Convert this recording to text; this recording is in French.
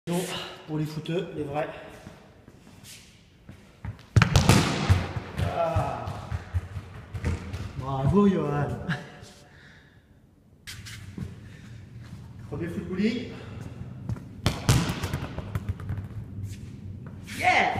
Pour les footeux, les vrais. Ah. Bravo Johan. Premier football. Yeah.